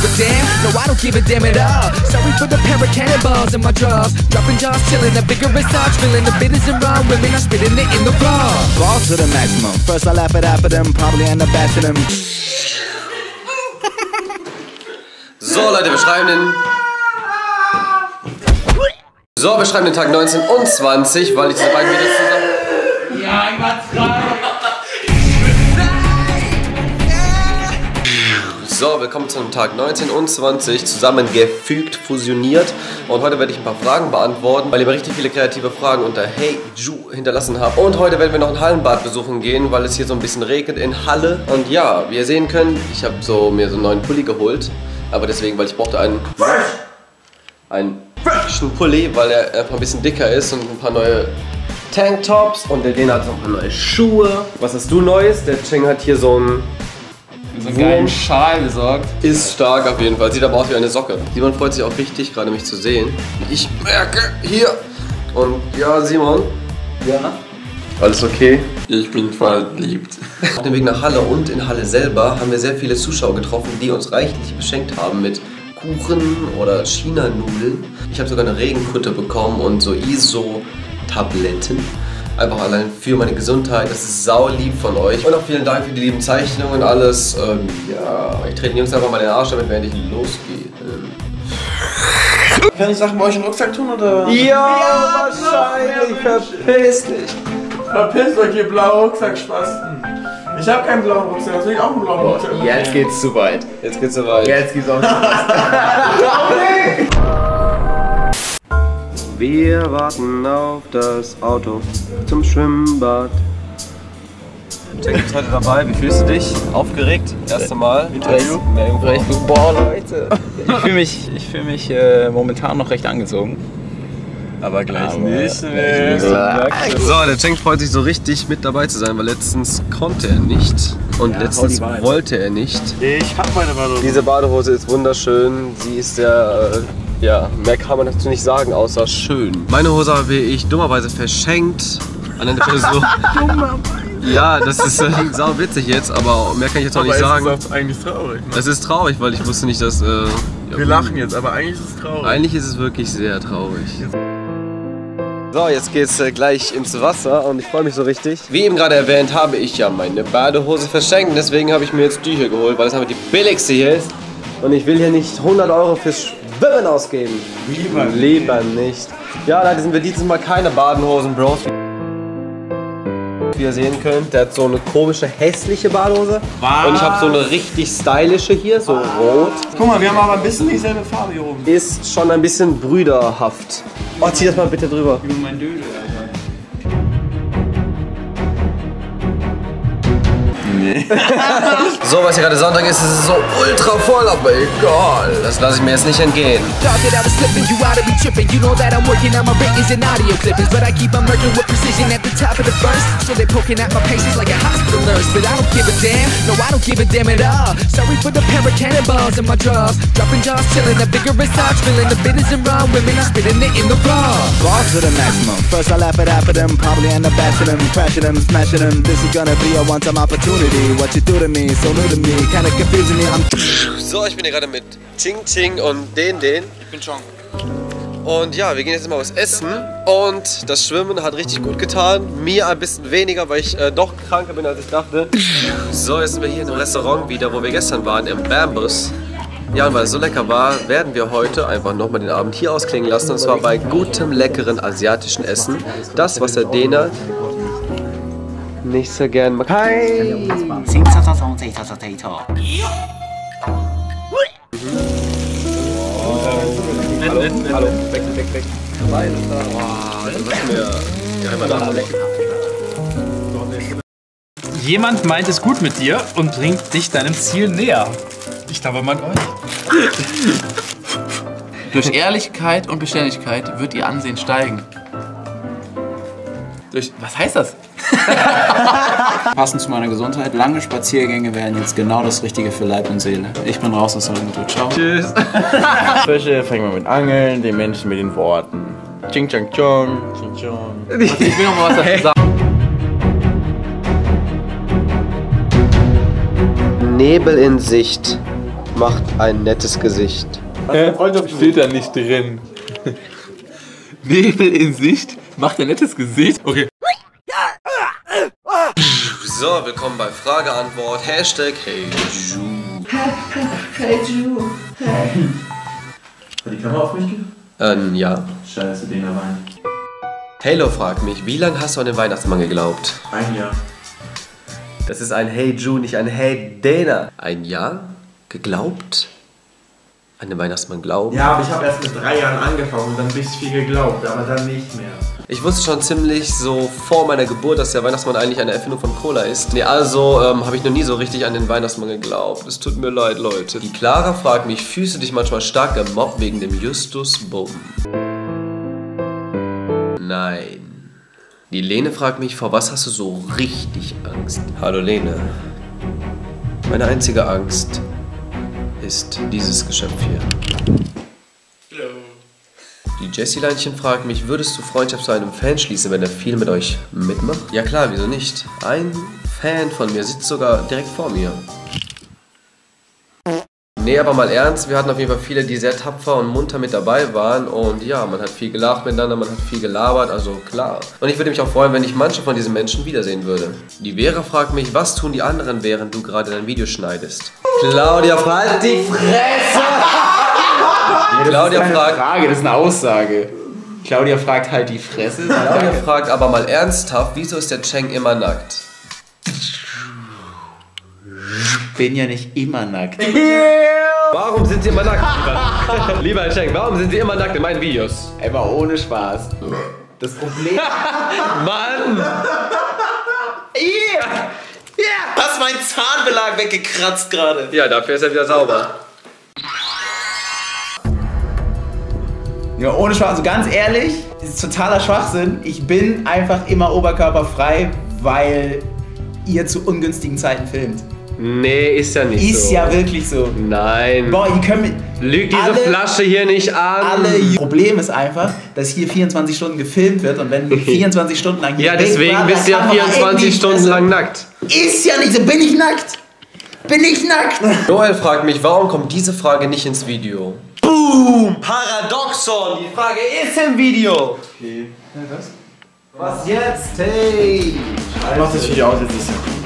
give a damn. No, I don't give a damn at all. Sorry for the pair of cannonballs in my drawers. Dropping jaws, chilling, a vigorous arch, feeling the bitters and wrong women. I'm spitting it in the raw. Balls to the maximum. First I laugh it after them, probably end up bashing them. So Leute, wir schreiben den Tag 19 und 20, weil ich diese beiden Videos zusammen... Ja, einwandfrei! So, willkommen zum Tag 19 und 20, zusammengefügt, fusioniert. Und heute werde ich ein paar Fragen beantworten, weil ihr mir richtig viele kreative Fragen unter Hey Ju hinterlassen habt. Und heute werden wir noch ein Hallenbad besuchen gehen, weil es hier so ein bisschen regnet in Halle. Und ja, wie ihr sehen könnt, ich habe mir so einen neuen Pulli geholt. Aber deswegen, weil ich brauchte einen frischen Pulli, weil er einfach ein bisschen dicker ist und ein paar neue Tanktops. Und der Dena hat noch ein paar neue Schuhe. Was hast du Neues? Der Cheng hat hier so einen geilen Schal besorgt. Ist stark auf jeden Fall. Sieht aber aus wie eine Socke. Simon freut sich auch richtig, gerade mich zu sehen. Ich merke hier. Und ja, Simon. Ja. Alles okay? Ich bin verliebt. Auf dem Weg nach Halle und in Halle selber haben wir sehr viele Zuschauer getroffen, die uns reichlich beschenkt haben mit Kuchen oder China-Nudeln. Ich habe sogar eine Regenkutte bekommen und so ISO-Tabletten. Einfach allein für meine Gesundheit. Das ist saulieb von euch. Und auch vielen Dank für die lieben Zeichnungen und alles. Ja, ich trete den Jungs einfach mal den Arsch, damit wir endlich losgehen. Kann ich Sachen bei euch in den Rucksack tun oder? Ja, wahrscheinlich. Verpiss dich. Verpisst euch, ihr blaue Rucksackspasten. Ich hab keinen blauen Rucksack, das will ich auch einen blauen Rucksack. Jetzt geht's zu weit. Jetzt geht's so weit. Jetzt geht's auch zu weit. Wir warten auf das Auto zum Schwimmbad. Jack ist heute dabei. Wie fühlst du dich? Aufgeregt? Erste Mal? Interview? Boah, Leute. Ich fühl mich momentan noch recht angezogen. Aber gleich nicht. So, der Cenk freut sich so richtig mit dabei zu sein, weil letztens konnte er nicht und letztens wollte er nicht. Ich hab meine Badehose. Diese Badehose ist wunderschön. Sie ist sehr, ja, mehr kann man dazu nicht sagen, außer schön. Meine Hose habe ich dummerweise verschenkt an eine Person. Ja, das ist sau witzig jetzt, aber mehr kann ich jetzt auch nicht sagen. Das ist eigentlich traurig. Ne? Es ist traurig, weil ich wusste nicht, dass... wir lachen jetzt, aber eigentlich ist es traurig. Eigentlich ist es wirklich sehr traurig. So, jetzt geht's gleich ins Wasser und ich freue mich so richtig. Wie eben gerade erwähnt, habe ich ja meine Badehose verschenkt. Deswegen habe ich mir jetzt die hier geholt, weil das einfach die billigste hier ist. Und ich will hier nicht 100 € fürs Schwimmen ausgeben. Lieber nicht. Ja, leider sind wir dieses Mal keine Badenhosen, Bros. Wie ihr sehen könnt, der hat so eine komische, hässliche Badehose. Was? Und ich habe so eine richtig stylische hier, so rot. Guck mal, wir haben aber ein bisschen dieselbe Farbe hier oben. Ist schon ein bisschen brüderhaft. Oh, zieh das mal bitte drüber. Über mein Dödel, Alter. Nee. So, was hier gerade Sonntag ist, ist es so ultra voll, aber egal. Das lasse ich mir jetzt nicht entgehen. Balls to the maximum. First I laugh it after them, probably end up bashing them, crashing them, smashing them. This is gonna be a one-time opportunity. What you do to me, so new to me, kinda confusing me. So, ich bin hier gerade mit Ching Ching und Den. Ich bin Chong. Und ja, wir gehen jetzt mal was essen. Und das Schwimmen hat richtig gut getan. Mir ein bisschen weniger, weil ich doch kranker bin, als ich dachte. So, jetzt sind wir hier in einem Restaurant wieder, wo wir gestern waren, im Bambus. Ja, und weil es so lecker war, werden wir heute einfach nochmal den Abend hier ausklingen lassen. Und zwar bei gutem, leckeren asiatischen Essen. Das, was der Dena nicht so gern mag. Hi! Hallo, weg. Jemand meint es gut mit dir und bringt dich deinem Ziel näher. Ich glaube, man euch. Durch Ehrlichkeit und Beständigkeit wird ihr Ansehen steigen. Was heißt das? Passend zu meiner Gesundheit, lange Spaziergänge wären jetzt genau das Richtige für Leib und Seele. Ich bin raus aus der Mutter. Ciao. Tschüss. Fische fangen wir mit Angeln, die Menschen mit den Worten. Ching chang chong, ching chong. Ich will noch mal was dazu sagen. Nebel in Sicht. macht ein nettes Gesicht. Steht da nicht drin. Nebel in Sicht, macht ein nettes Gesicht. Okay. So, willkommen bei Frage-Antwort. Hashtag HeyJu. HeyJu. Hey. Hat die Kamera auf mich gehen? Ja. Scheiße, den da rein. Halo fragt mich, wie lange hast du an den Weihnachtsmann geglaubt? Ein Jahr. Das ist ein HeyJu, nicht ein Hey Dana. Ein Jahr? Geglaubt? An den Weihnachtsmann glauben? Ja, aber ich habe erst mit 3 Jahren angefangen und dann ein bisschen viel geglaubt, aber dann nicht mehr. Ich wusste schon ziemlich so vor meiner Geburt, dass der Weihnachtsmann eigentlich eine Erfindung von Cola ist. Nee, also habe ich noch nie so richtig an den Weihnachtsmann geglaubt. Es tut mir leid, Leute. Die Clara fragt mich, fühlst du dich manchmal stark gemobbt wegen dem Justus Bumm? Nein. Die Lene fragt mich, vor was hast du so richtig Angst? Hallo Lene. Meine einzige Angst ist dieses Geschöpf hier. Hallo. Die Jessie-Leinchen fragt mich, würdest du Freundschaft zu einem Fan schließen, wenn er viel mit euch mitmacht? Ja klar, wieso nicht? Ein Fan von mir sitzt sogar direkt vor mir. Nee, aber mal ernst, wir hatten auf jeden Fall viele, die sehr tapfer und munter mit dabei waren und ja, man hat viel gelacht miteinander, man hat viel gelabert, also klar. Und ich würde mich auch freuen, wenn ich manche von diesen Menschen wiedersehen würde. Die Vera fragt mich, was tun die anderen, während du gerade dein Video schneidest? Claudia, halt die Fresse! Claudia fragt... Frage, das ist eine Aussage. Claudia fragt halt die Fresse. Claudia fragt aber mal ernsthaft, wieso ist der Cheng immer nackt? Ich bin ja nicht immer nackt. Warum sind sie immer nackt? Lieber Herr Cheng, warum sind sie immer nackt in meinen Videos? Aber ohne Spaß. Das Problem... Mann! Hast mein Zahnbelag weggekratzt gerade. Ja, dafür ist er wieder sauber. Ja, ohne Spaß, also ganz ehrlich, das ist totaler Schwachsinn. Ich bin einfach immer oberkörperfrei, weil ihr zu ungünstigen Zeiten filmt. Nee, ist ja nicht so. Ist ja wirklich so. Nein. Boah, ihr könnt mit... Lüg diese Flasche hier nicht an. Problem ist einfach, dass hier 24 Stunden gefilmt wird und wenn 24 Stunden lang hier ja, deswegen bist du ja 24 Stunden lang nackt. Ist ja nicht so, bin ich nackt? Bin ich nackt? Joel fragt mich, warum kommt diese Frage nicht ins Video? Boom! Paradoxon! Die Frage ist im Video! Okay. Ja, was? Was jetzt? Hey! Mach das Video aus, jetzt ist ja.